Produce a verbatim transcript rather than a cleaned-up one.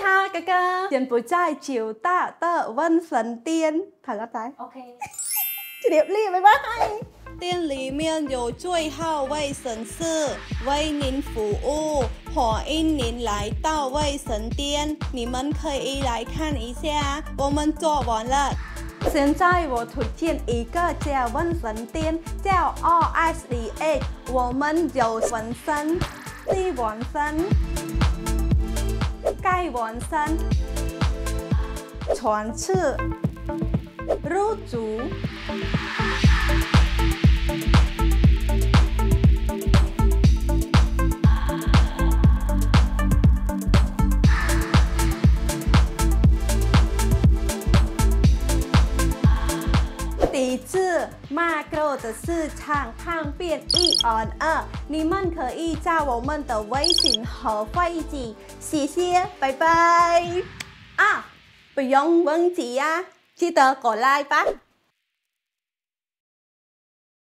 好，哥哥，柬埔寨九大的问神殿，好了，来 OK， 接力，拜拜。店里面有最好卫生室，为您服务，欢迎您来到卫生店，你们可以来看一下，我们做完了。现在我推荐一个叫纹身店，叫 R S D A， 我们有纹身、细纹身、盖纹身、穿刺、入足。抵制马grow的市场抗变一 on 二，你们可以加我们的微信和会籍，谢谢，拜拜。啊，不用忘记呀，记得过来吧。